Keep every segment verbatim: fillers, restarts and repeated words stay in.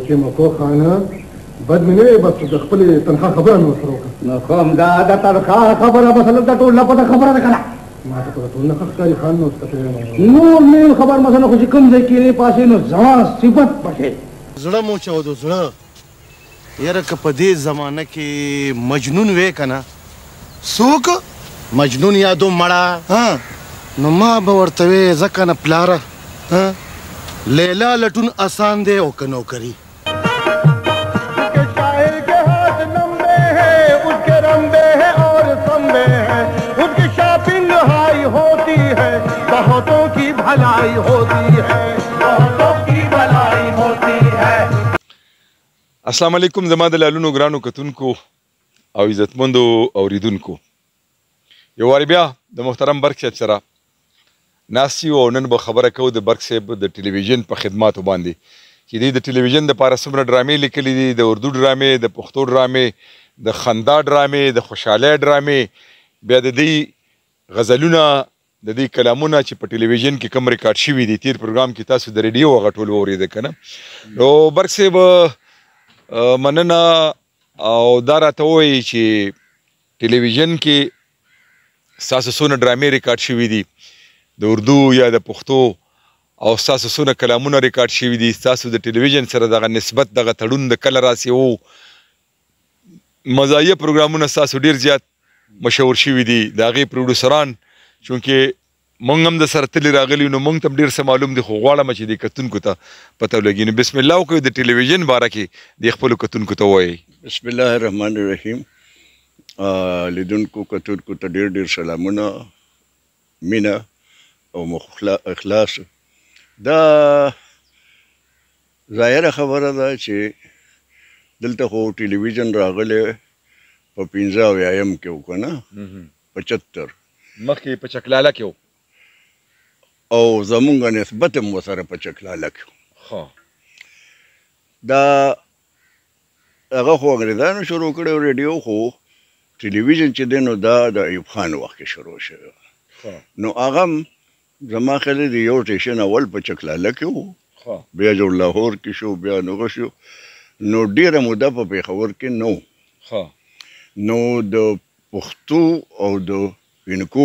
چې مکو خانه بد مې نه وي، بس د خپلې تنخوا خبره مې ورسره وکړه. نو کوم دا د تنخوا خبره مسله د ټول نه پته خبره ده که نه؟ ما ته په ټول نه ښه ښکاري خان نو څه نور نیم خبر مسله خو چې کوم ځای کې پاسې نو زما صفت پکې زړه مو چاودو زړه یاره که په دې زمانه کې مجنون وې که نه څوک مجنون یادو مړه ها نو ما به ورته وې ځکه نه پلاره ها لیلا لټون آسان دی او که نوکري बहुतों की भलाई होती है बहुतों की भलाई होती है. السلام علیکم زما د لالونو ګرانو کتونکو او عزتمندو اوریدونکو یو واري بیا د محترم برق صاحب سره ناست یو او نن به خبره کوو د برق صاحب د ټلویزیون په خدماتو باندې چې دوی د ټلویزیون دپاره څومره ډرامې لیکلي دي د اردو ډرامې د پښتو ډرامې د خندا ډرامې د خوشحالۍ ډرامې بیا د دې غزلونه د دې کلامونه چې په ټلویزیون کې کوم ریکارډ شوي دي تیر پروګرام کې تاسو د ریډیو هغه ټول واورېده که نه نو برق صاحب مننه او دا راته ووایي چې ټلویزیون کې ستاسو څونه ډرامې ریکارډ شوي دي د اردو یا د پښتو او ستاسو څونه کلامونه ریکارډ شوي دي ستاسو د ټلویزیون سره دغه نسبت دغه تړون د کله راسې و مزاحیه پروګرامونه ستاسو ډېر زیات مشهور شوي دي د هغې پروډوسران چونکې مونږ هم د سره تللي راغلي نو مونږ ته هم ډېر څه معلوم دي خو غواړم چې د کتونکو ته پته ولګي نو بسم الله وکړئ د ټلویزیون باره کې د خپلو کتونکو ته ووایئ. بسم الله الرحمن الرحیم. لیدونکو کتونکو ته ډېر ډېر سلامونه مینه او اخلاص. دا ظاهره خبره ده چې دلته خو ټلویزیون راغلی په پنځه اویایم کې و که نه پچهتر مخکې په چکلاله کې و او زمونږ نسبت هم ورسره په چکلاله کې و. دا هغه خو انګریزانو شروع کړی ریډیو خو ټلویزیون چې دی نو دا د ایوب خان وخت کې شروع شوی نو هغه هم زما خیال دی یو سټیشن اول په چکلاله کې و بیا جوړ لاهور کې شو بیا نغه شو نو ډېره موده په پېښور کې نه نو د پښتو او د وینکو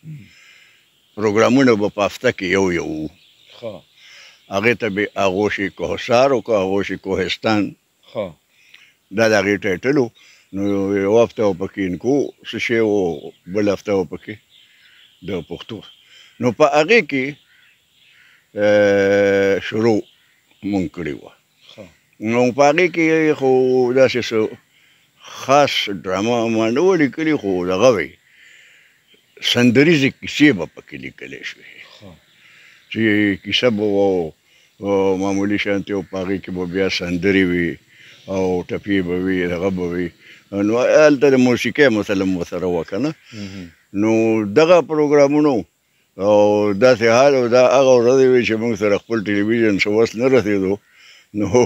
پروګرامونه به په هفته کې یو یو وو هغې ته به آغوش کوهسار او که آغوش کوهستان دا د هغې ټایټل و نو یو هفته به پکې وینکو څه شی و بل هفته به پکې د پښتو نو په هغې کې شروع مونږ کړې وه نو په هغې کې خو داسې څه خاص ډرامه ما نه وه لیکلي خو دغه وی سندریزې کیسې به پکې لیکلی شوې چې کیسه به و معمولي شانتې او په هغې کې به بیا سندرې وي او ټپې به وي دغه به وي نو هلته د موسیقۍ مثلا ورسره وه که نه نو دغه پروګرامونو او داسې حال او دا هغه ورځې وې چې موږ سره خپل ټلویزیون څه وس نه رسېدو نو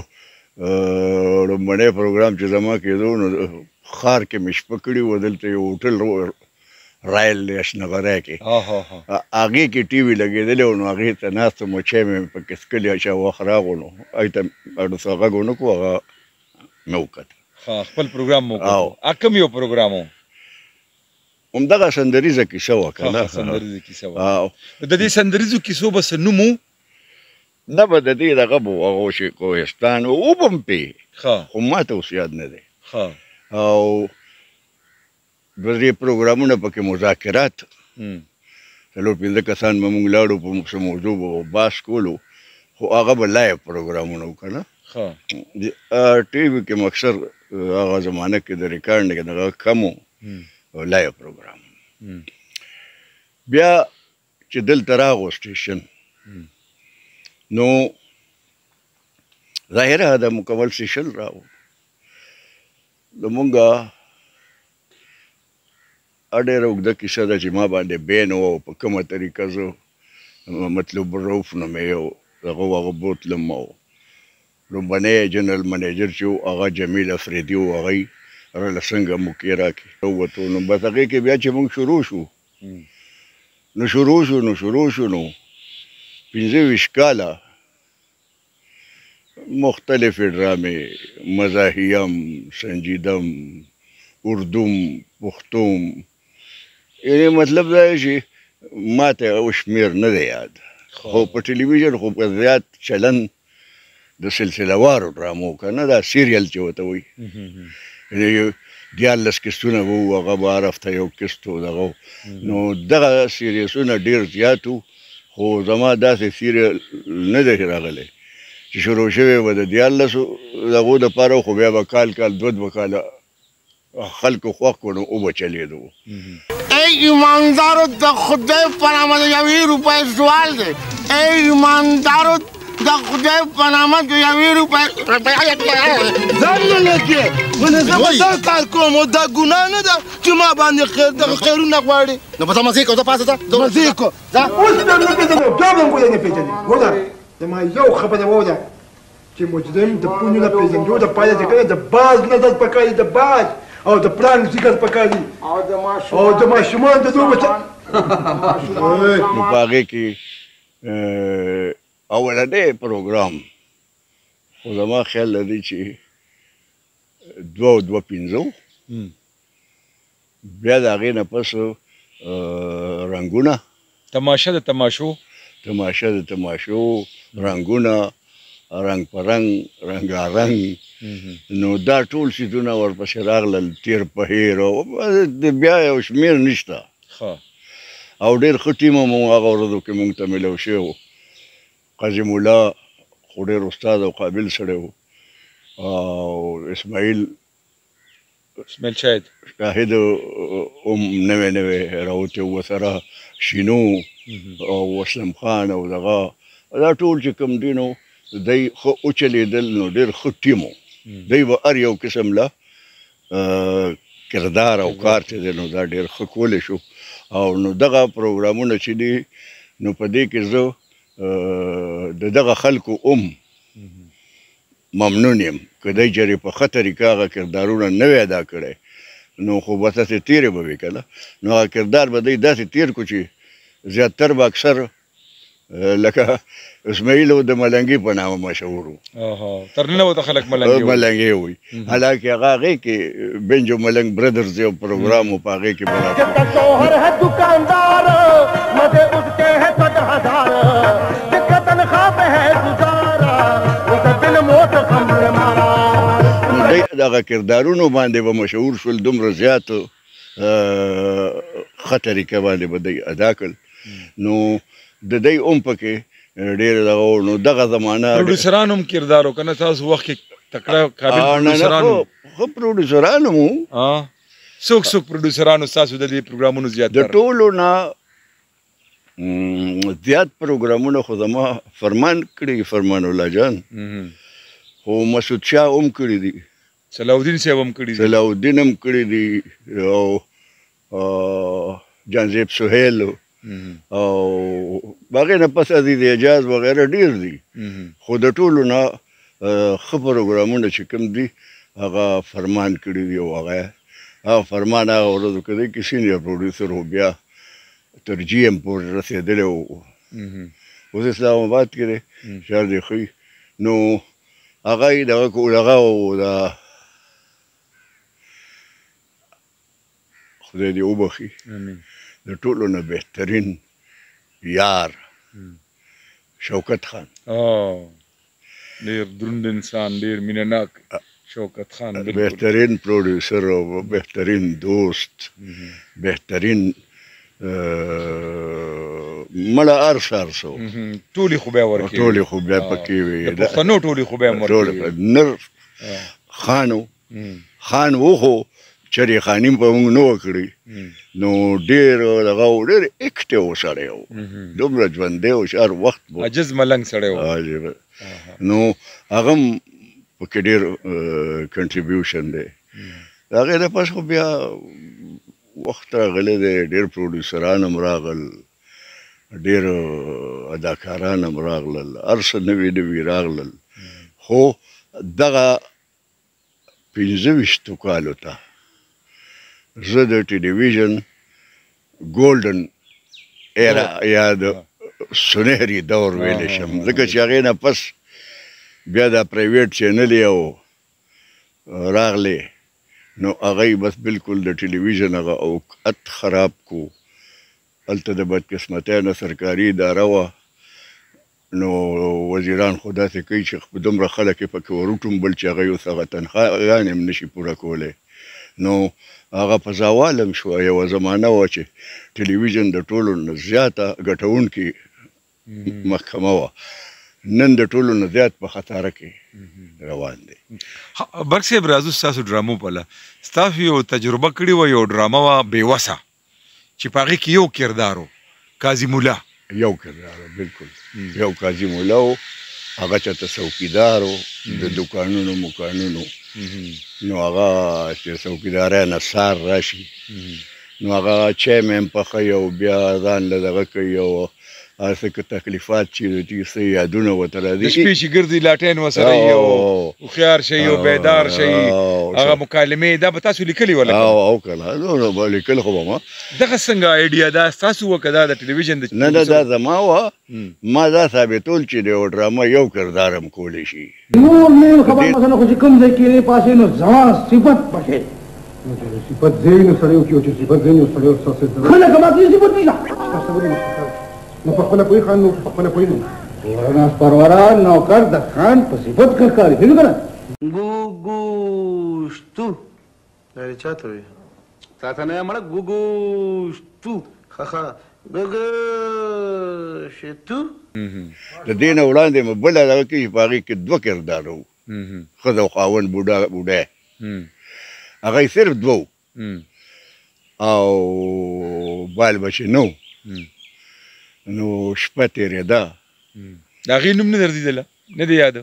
لومړنی پروګرام چې زما کېدو نو ښار کې مې شپه کړي وه دلته یو هوټل رایل دی اشنغری کې هغې کې ټي وي لګېدلی و نو هغې ته ناست وم چای مې پکې څښلي چې وخت راغو نو هغې ته اړو څه غږ ونه کړو هغه مې وکتل خپل پروګرام مو وکړو کوم یو پروګرام و همدغه سندریزه کیسه وه که نه سندریزه کیسه وه د دې سندریزو کیسو به څه نوم و نه به د دې دغه به هغوش کوهستان و به هم پې خو ما ته اوس یاد نه دی او دوه درې پروګرامونه پکې مذاکرات څلور پنځه کسان به مونږ لاړو په څه موضوع به بحث کولو خو هغه به لایو پروګرامونه وو که نه ټي وي کې مکسر هغه زمانه کې د ریکارډ کې دغه کم و لایو پروګرام بیا چې دلته راغو سټیشن نو ظاهره د مکمل سټیشن راغو زمونږ ډېره اوږده کیسه ده چې ما باندې بین و او په کومه طریقه زه مطلوب الروف نومې یو هغه هغه بوتلم او لومړنی جنرال منیجر چې و هغه جمیل افریدي و هغوی راله څنګه موقع راکړي ووتو نو بس هغې کې بیا چې موږ شروع شو نو شروع شو نو شروع شو نو پنځه ویشت کاله مختلفې ډرامې مزاحیم سنجیدم اردوم پښتوم یعنې مطلب دا دی چې ما ته او شمېر نه دی یاد خو په ټلویزیون خو په زیات چلن د سلسله وارو ډرامو که نه دا سیریل چې ورته وایي دیارلس کستونه به وو هغه به هر هفته یو کست و دغه نو دغه سیریسونه ډېر زیات وو خو زما داسې سیریل نه دی راغلی چې شروع شوی به د دیارلسو دغو دپاره خو بیا به کال کال دوه دوه کاله خلکو خوښ کړو او به چلېدو ای ایماندارو د خدای په نامه د یوې روپۍ سوال دی ای ایماندارو د خدای په نامه د یوې روپۍ ځان نه لګې ونه زه به دا کار کوم او دا ګناه نه ده چې ما باندې دغه خیرونه غواړي نو په تا مزې کوه ته پاسه ځه مزې کوه ځه اوس به نه پېژنم بیا به هم ولې نه پېژنې ګوره زما یو خبره واوره چې مجرم د پونو نه پېژندو دپاره چې کله د باز نظر پکار د باز او د پړانګ ذکر پکار او د ماشومان د دوه بچه نو په هغې کې اولنی پروګرام خو زما خیال لري چې دوه او دوه پنځه بیا د هغې نه پس رنګونه تماشه د تماشو تماشه د تماشو رنګونه رنګ په رنګ رنګارنګ نو دا ټول څیزونه ورپسې راغلل تیر په هیر او بیا یو شمېر نشته او ډېر ښه ټیم هم هغه ورځو کې مونږ ته میلاو شوی و قاضي مولا خو ډېر استاد او قابل سړی و او اسماعیل اسماعیل شاهد شاهد هم نوی نوی راوتی و ورسره شینو او اسلم خان او دغه دا ټول چې کوم دي نو دی ښه وچلېدل نو ډېر ښه ټیم و دی به هر یو قسم له کردار او کار چې دی نو دا ډېر ښه کولی شو او نو دغه پروګرامونه چې دي نو په دې کې زه د دغه خلکو ام ممنون یم که دی چېرې په ښه طریقه هغه کردارونه نه وی ادا کړی نو خو به تاسې تېرې به وي که نه نو هغه کردار به دی داسې تېر کړو چې زیاتر به اکثر لکه اسماعیل د ملنګي په نامه مشهور و تر ننه ورته خلک ملنګي ملنګي وایي حالانکې هغه هغې کې بنجو ملنګ برادرز یو پروګرام و په هغې کې دغه کردارونو باندې به مشهور شول دومره زیات ښه طریقه باندې به دی ادا کړل نو د دی هم پکې ډېر دغه نو دغه زمانه پروډوسران هم کردار و که نه تاسو وخت کې تکړه قابل پروډوسران وو ښه پروډوسران هم وو څوک څوک پروډوسرانو ستاسو د دې پروګرامونو زیات د ټولو نه زیات پروګرامونه خو زما فرمان کړي فرمان الله جان خو مسعود شاه هم کړي دي صلاح صاحب هم کړي دي صلاح الدین هم کړي دي او جانزیب سهیل او هغې نه پس عزیز اعجاز وغیره ډېر دي خو د ټولو نه ښه پروګرامونه چې کوم دي هغه فرمان کړي دي او هغه هغه فرمان هغه ورځو کې دی چې سینیر پروډیوسر و بیا ترجیح هم پورې رسېدلی و اوس اسلام آباد کې دی شهر دی ښي نو هغه یې دغه هغه و د خدای دې وبخي د ټولو نه بهترین یار شوکت خان ډېر دروند انسان ډېر مینه ناک شوکت خان بهترین پروډیوسر او بهترین دوست بهترین مړه هر څه هر څه ټولې خو بیا ورکوي ټولې خو بیا پکې وي د پښتنو ټولې خو بیا هم ورکوي نر خان و خان و خو چرې خاني په موږ نه وکړي نو ډېر دغه و ډېر اکټیو سړی و دومره ژوندی و چې هر وخت عجز ملنګ سړی و نو هغه هم پکې ډېر کنټریبیوشن دی د هغې نه پس خو بیا وخت راغلی دی ډېر پروډیوسران هم راغل ډېر اداکاران هم راغلل هر څه نوي نوي راغلل خو دغه پنځه ویشتو کالو ته زه د ټلویزیون ګولډن ایرا یا د سنهري دور ویلی شم ځکه چې هغې نه پس بیا دا پرایویټ چینل یو راغلی نو هغه بس بالکل د ټلویزیون هغه اوقات خراب کو هلته د بدقسمتۍ نه سرکاري اداره وه نو وزیران خو داسې کوي چې دومره خلک یې پکې وروټومبل چې هغه اوس هغه تنخواګانې هم نشي پوره کولی نو هغه په زوال هم شوه یوه زمانه وه چې ټلویزیون د ټولو نه زیاته ګټونکې محکمه وه نن د ټولو نه زیات په خطاره کې روان دی. برق صاحب راځو ستاسو ډرامو پله ستاسو یو تجربه کړې وه یو ډرامه وه بېوسه چې په هغې کې یو کردار و قاضي مولا یو کردار بالکل یو قاضي مولا و هغه چېرته څوکیدار و د دوکانونو مکانونو نو هغه چې څوکیداری نه سار راشي نو هغه چای مې هم پخوي او بیا ځان له دغه کوي او هسې که تکلیفات چې دي څه یادونه ورته راځي د شپې چې ګرځي لاټین ورسره یي او هوښیار شي او بیدار شي هغه مکالمې دا به تاسو لیکلي وه لکه او که نو نو به لیکل خو به ما دغه څنګه آیډیا دا ستاسو وه که دا د ټلویزیون د نه نه دا زما وه ما دا ثابتول چې د یو ډرامه یو کردار هم کولی شي نور نه خبر مثلا خو چې کوم ځای کې نه پاسې نو ځوان صفت پکې نو چې صفت ځای نو سړی وکړي چې صفت ځای نو سړی ورسره خلک ما دې صفت نه نو په خپله پوهېږي خان نو په خپله پوهېږي ورناس پروران نوکر د خان په صفت ښه ښکاري پوهېږي که نه ګوګوشتو دا دې چا ته وایي تا ته نه یم مړه ګوګوشتو ښه ښه ګوګوشتو د دې نه وړاندې مې بله دغه کې چې په هغې کې دوه کرداره وو ښځه او خاوند بوډا بوډی هغه یې صرف دوه او بال بچې نه نو شپه تېرېده د هغې نوم نه درځېدله نه دی یاده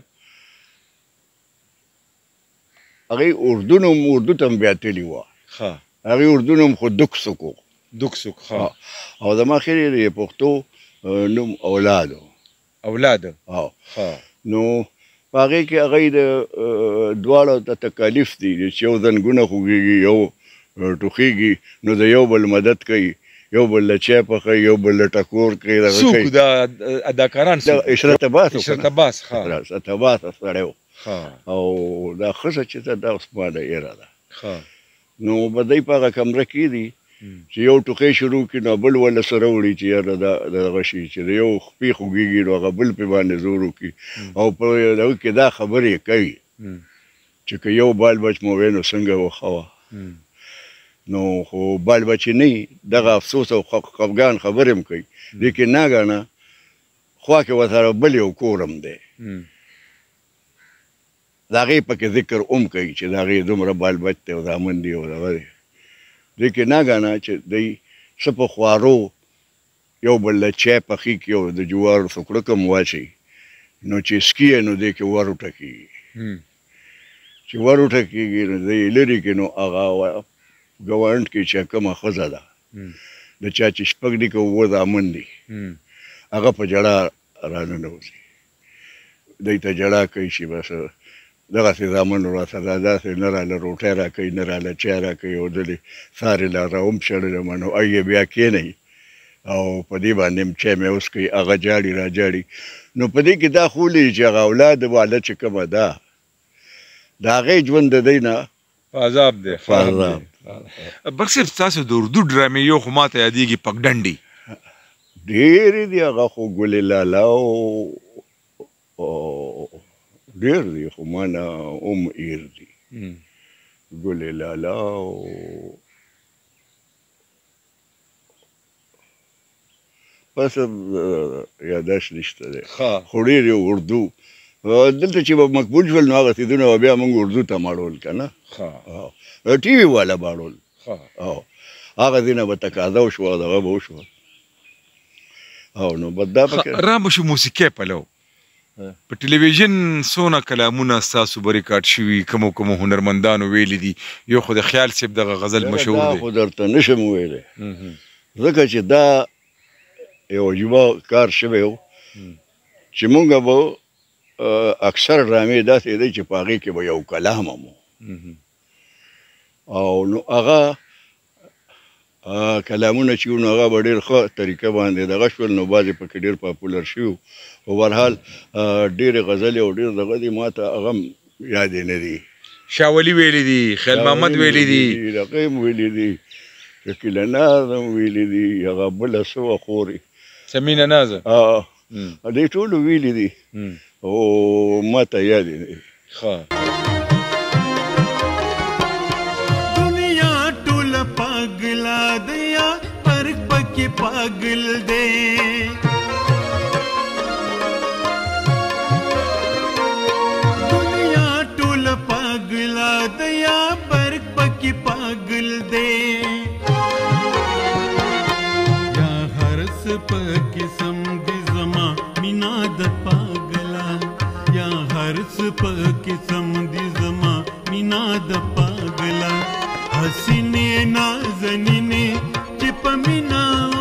هغې اردو نوم اردو ته هم بیا تللي وه هغې اردو نوم خو دکسک و دکسک او زما خیر یې د پښتو نوم اولاد و اولاد او نو په هغې کې هغې د دواړو ته تکالیف دي چې یو زنګونه خوږېږي یو ټوخېږي نو د یو بل مدد کوي یو بل له چای پخوي یو بل له ټکور کوي څوک دا اداکاران څوک عشرت عباس عشرت عباس ښه عشرت عباس سړی و او دا ښځه چې ده دا اوس ما د ایره ده نو به دی په هغه کمره کې دي چې یو ټوخی شروع کړي نو بل ورله سره وړي چې یاره دا دغه شي چې د یو خپې خوږېږي نو هغه بل پې باندې زور وکړي او په هغه کې دا خبرې کوي چې که یو بال بچ مو وی نو څنګه وښه نو خو بال بچې نه وي دغه افسوس او خفګان خبرې هم کوي دې کې ناګانه خوا کې ورسره بل یو کور هم دی د هغې پکې ذکر هم کوي چې د هغې دومره بال بچ دی او زامن دي او دغه دی دې کې ناګانه چې دی څه په خوارو یو بل له چای پخي کړي او د جوارو سوکړک هم واچوي نو چې سکي نو دې کې ور وټکېږي چې ور وټکېږي نو دی یې لرې کړي نو هغه ګاونډ کې چې کومه ښځه ده د چا چې شپږ دي که اووه زامن دي هغه په ژړا راننوځي دی ته ژړا کوي چې بس دغسې زامن راسره داسې نه راله روټۍ راکوي نه راله چای راکوي او دلې سارې لا راومشړلم نو ای یې بیا کښېنئ او په دې باندې هم چای مې وڅښئ هغه جاړي را جاړي نو په دې کې دا خولي چې هغه اولاد واله چې کومه ده د هغې ژوند د دی نه عذاب دی عذاب برق صاحب ستاسو د اردو ډرامې یو خو ما ته یادېږي پګډنډي ډېرې دي هغه خو ګلې لالا او ډېر دي خو ما نه هم ایر دي ګلې لالا او بس یاداش نشته دی خو ډېر یو اردو دلته چې به مقبول شول نو هغه څیزونه به بیا موږ اردو ته ماړول که نه ټي وي والا باړول او هغه ځینه به تقاضا وشوه او دغه به وشوه او نو بد دا پکې را به شو موسیقۍ پلو په ټلویزیون څونه کلامونه ستاسو به ریکارډ شوي کومو کومو هنرمندانو ویلي دي یو خو د خیال صاحب دغه غزل مشهور دی دا خو درته نشم ویلی ځکه چې دا یو عجیبه کار شوی و چې مونږ به اکثر ډرامې داسې دی چې په هغې کې به یو کلام هم او نو هغه کلامونه چې نو هغه به ډېر ښه طریقه باندې دغه شول نو بعضې پکې ډېر پاپولر شوي خو بهرحال ډېرې غزلې او ډېر دغه دي ما ته هغه هم یادې نه دي شاه ولي ویلي دي خیل محمد ویلي دي هغه هم ویلي دي شکیله ناز هم ویلي دي هغه بله څه وه خورې سمینه نازه دې ټولو ویلي دي او ما ته یادې نه دي ښه पागल दे दुनिया टोल पागला दया बर्क पकी पागल दे या हरस पकी समझ जमा मिनाद पागला या हरस पकी समझ जमा मिनाद पागला हसीने नाज़नीने चिप मिना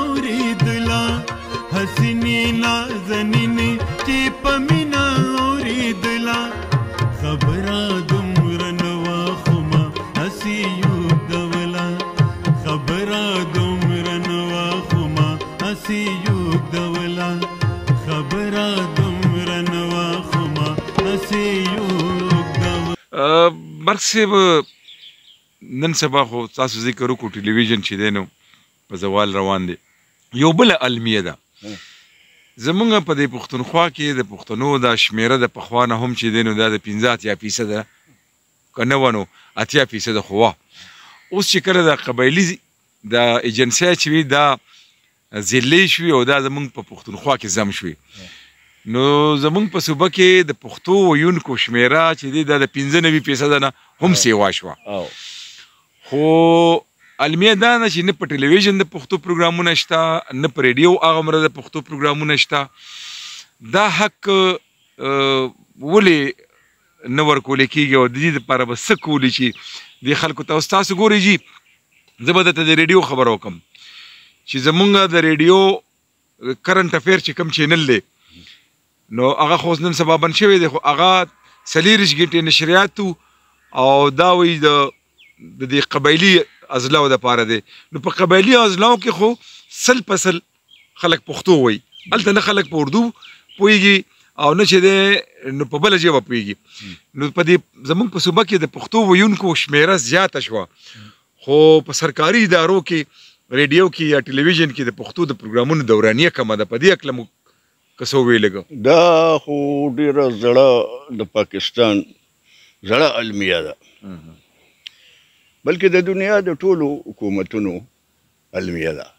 हसीने नाज़नीने चिप मिना औरीदला खबरा दुमरनवा खुमा हसी युग दवला खबरा दुमरनवा खुमा हसी युग दवला खबरा दुमरनवा खुमा हसी युग दवला مرګ صاحب نن سبا خو تاسو ذکر وکړو ټلویزیون چې دی نو په زوال روان دی یو بله المیه ده زمونږ په دې پښتونخوا کې د پښتنو دا شمیره د پخوا نه هم چې دی نو دا د پنځه اتیا فیصده که نه وه نو اتیا فیصده خو وه اوس چې کله د قبایلي د ایجنسۍ چې وي دا ضلعې شوي او دا زمونږ په پښتونخوا کې ضم شوي نو زمونږ په صوبه کې د پښتو ویونکو شمیره چې دی دا د پنځه نوي فیصده نه هم سیوا شوه خو المیه دا نه چې نه په ټلویزیون د پښتو پروګرامونه شته نه په ریډیو هغومره د پښتو پروګرامونه شته دا حق ولې نه ورکولی کېږي او د دې دپاره به څه کولی چې دې خلکو ته اوس تاسو ګورئ جي زه به درته د ریډیو خبره وکړم چې زمونږ د ریډیو کرنټ افیر چې کوم چینل دی نو هغه خو نن سبا بند شوی دی خو هغه څلېرویشت ګنټې نشریات او دا وایي د دې قبایلي ازلاو دپاره دی نو په قبایلي ازلاو کې خو سل په سل خلک پښتو وایي هلته نه خلک په اردو پوهېږي او نه چې دی نو په بله ژبه پوهېږي نو په دې زموږ په صوبه کې د پښتو ویونکو شمیره زیاته شوه خو په سرکاري ادارو کې ریډیو کې یا ټلویزیون کې د پښتو د پروګرامونو دورانیه کمه ده په دې هکله مو که څه وویلږه دا خو ډېره زړه د پاکستان زړه المیه ده بلکې د دنیا د ټولو حکومتونو المیه ده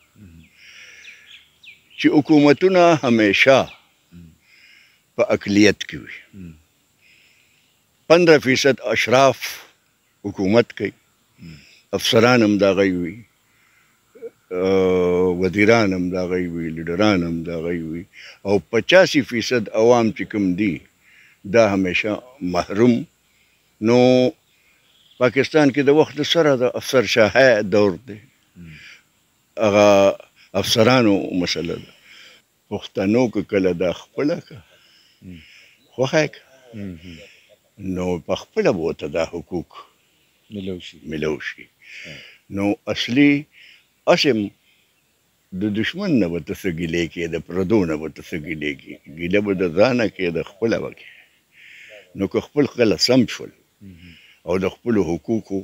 چې حکومتونه همیشه په اقلیت کې وي پندره فیصد اشراف حکومت کوي افسران هم د هغوی وي وزیران هم د هغوی وي لیډران هم د هغوی وي او پچاسی فیصد عوام چې کوم دي دا همیشه محروم نو پاکستان کې د وخت سره د افسر شاهي دور دی هغه افسرانو مسله ده پښتنو که کله دا خپله که خوښه که نو په خپله به ورته دا حقوق ملو شي نو اصلي اسم د دشمن نه به ته څه ګیلې کې د پردو نه به ته څه ګیلې کې ګیله به د ځانه کې د خپله به کې نو که خپل خپله سم شول او د خپلو حقوقو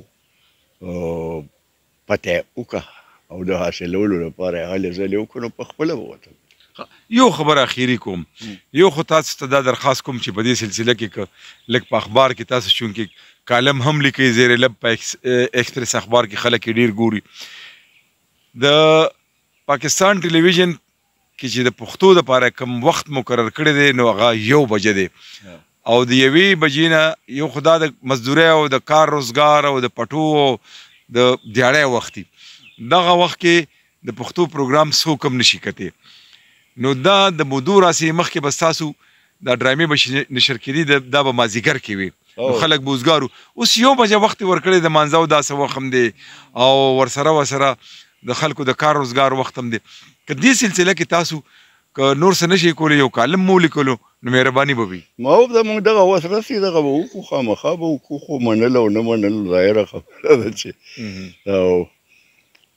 پته وکړه او د حاصلولو لپاره یې هلې ځلې وکړو په خپله به ورته یو خبره اخیری کوم یو خو تاسو ته دا درخواست کوم چې په دې سلسله کې که لږ په اخبار کې تاسو چونکې کالم هم لیکئ زیر لب په ایکسپریس اخبار کې خلک یې ډېر ګوري د پاکستان ټلویزیون کې چې د پښتو دپاره کوم وخت مقرر کړی دی نو هغه یو بجه دی او د یوې بجې نه یو خو دا د مزدورۍ او د کار روزګار او د پټو او د دیاړۍ وخت دغه وخت کې د پښتو پروګرام څوک هم نشي کتی نو دا د مودو راسې مخکې به ستاسو دا ډرامې به نشر کېدي دا به مازدیګر کې وي نو خلک به اوزګار اوس یو بجه وخت یې ورکړی د مانځه او داسې وخت هم دی او ورسره ورسره د خلکو د کار روزګار وخت هم دی که دې سلسله کې تاسو که نور څه نشئ کولی یو کالم مو ولیکلو نو مهرباني به وي ما هم زموږ دغه وس رسي دغه به وکړو خامخا به وکړو خو منل او نه منل ظاهره خبره ده چې او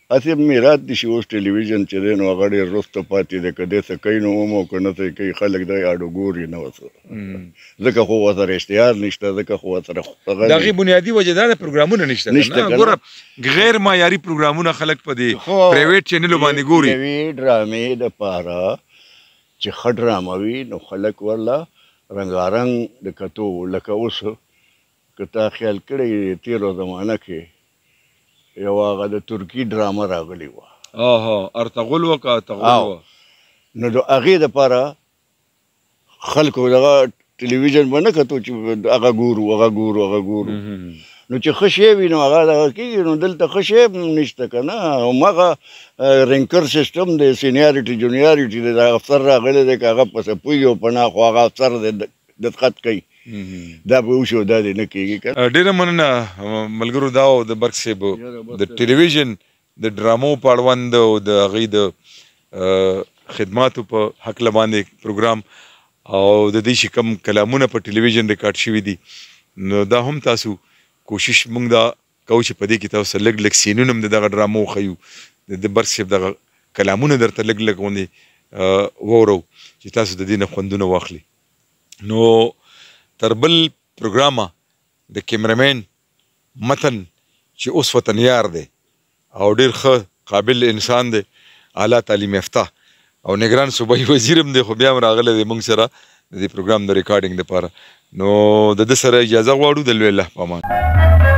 اته میرات دي چې اوس ټلویزیون چې دی نو هغه ډېر وروسته پاتې دی که دی څه کوي نو هم او که نه څه کوي خلک دی اډو ګوري نه ورسره ځکه خو ورسره اشتهار نشته ځکه خو ورسره د هغې بنیادي وجه دا ده پروګرامونه نشته ګوره غیر معیاري پروګرامونه خلک په دې پرایویټ چینلو باندې ګوري نوي ډرامې دپاره چې ښه ډرامه وي نو خلک ورله رنګارنګ د کتو لکه اوس که تا خیال کړی تېرو زمانه کې یو هغه د ترکي ډرامه راغلې وه آها ارطغرل وه که ارطغرل وه نو د هغې دپاره خلکو دغه ټلویزیون به نه کتو چې هغه ګورو هغه ګورو هغه ګورو نو چې ښه شی وي نو هغه دغه کېږي نو دلته ښه شی هم نشته که نه هماغه رینکر سیسټم دی سینیارټي جونیارټي دی دا افسر راغلی دی که هغه پسې پوهېږي او پناه خو هغه افسر دی دقت کوي دا به وشو دا دې نه کېږي که ډېره مننه ملګرو دا و د برق صاحب د ټلویزیون د ډرامو په اړوند او د هغې د خدماتو په هکله باندې پروګرام او د دې چې کوم کلامونه په ټلویزیون ریکارډ شوي دي نو دا هم تاسو کوشش موږ دا کوو چې په دې کې تاسو لږ لږ سینونه هم د دغه ډرامو وښیو د برق صاحب دغه کلامونه درته لږ لږ غوندې واورو چې تاسو د دې نه خوندونه واخلي نو تر بل پروګرامه د کیمرمین متن چې اوس وطن یار دی او ډېر ښه قابل انسان دی اعلی تعلیم یافته او نگران صوبایي وزیر هم دی خو بیا هم راغلی دی موږ سره د دې پروګرام د ریکارډینګ دپاره نو د ده سره اجازه غواړو د لوی الله په امان